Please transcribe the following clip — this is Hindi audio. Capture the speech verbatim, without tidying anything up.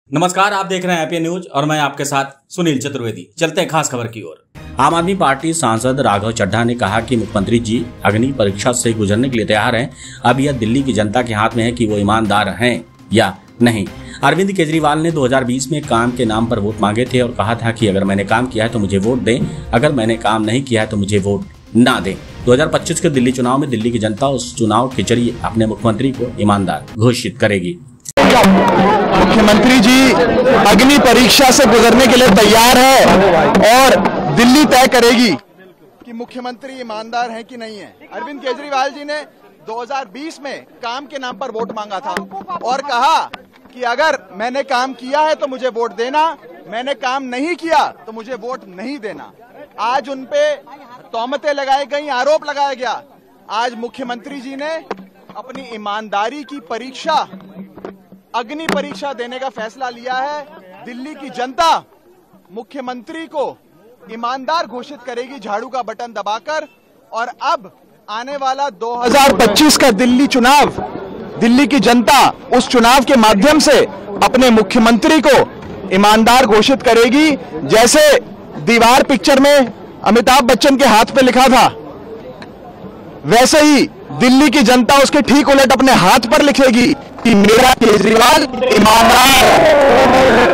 नमस्कार, आप देख रहे हैं एपीएन न्यूज और मैं आपके साथ सुनील चतुर्वेदी। चलते हैं खास खबर की ओर। आम आदमी पार्टी सांसद राघव चड्ढा ने कहा कि मुख्यमंत्री जी अग्नि परीक्षा से गुजरने के लिए तैयार हैं। अब यह दिल्ली की जनता के हाथ में है कि वो ईमानदार हैं या नहीं। अरविंद केजरीवाल ने दो हज़ार बीस में काम के नाम पर वोट मांगे थे और कहा था कि अगर मैंने काम किया है तो मुझे वोट दें, अगर मैंने काम नहीं किया है तो मुझे वोट ना दें। दो हज़ार पच्चीस के दिल्ली चुनाव में दिल्ली की जनता उस चुनाव के जरिए अपने मुख्यमंत्री को ईमानदार घोषित करेगी। मुख्यमंत्री जी अग्नि परीक्षा से गुजरने के लिए तैयार है और दिल्ली तय करेगी कि मुख्यमंत्री ईमानदार हैं कि नहीं है। अरविंद केजरीवाल जी ने दो हज़ार बीस में काम के नाम पर वोट मांगा था और कहा कि अगर मैंने काम किया है तो मुझे वोट देना, मैंने काम नहीं किया तो मुझे वोट नहीं देना। आज उनपे तोहमतें लगाई गई, आरोप लगाया गया। आज मुख्यमंत्री जी ने अपनी ईमानदारी की परीक्षा, अग्नि परीक्षा देने का फैसला लिया है। दिल्ली की जनता मुख्यमंत्री को ईमानदार घोषित करेगी झाड़ू का बटन दबाकर। और अब आने वाला दो हज़ार पच्चीस का दिल्ली चुनाव, दिल्ली की जनता उस चुनाव के माध्यम से अपने मुख्यमंत्री को ईमानदार घोषित करेगी। जैसे दीवार पिक्चर में अमिताभ बच्चन के हाथ पे लिखा था, वैसे ही दिल्ली की जनता उसके ठीक उलट अपने हाथ पर लिखेगी कि मेरा केजरीवाल ईमानदार है।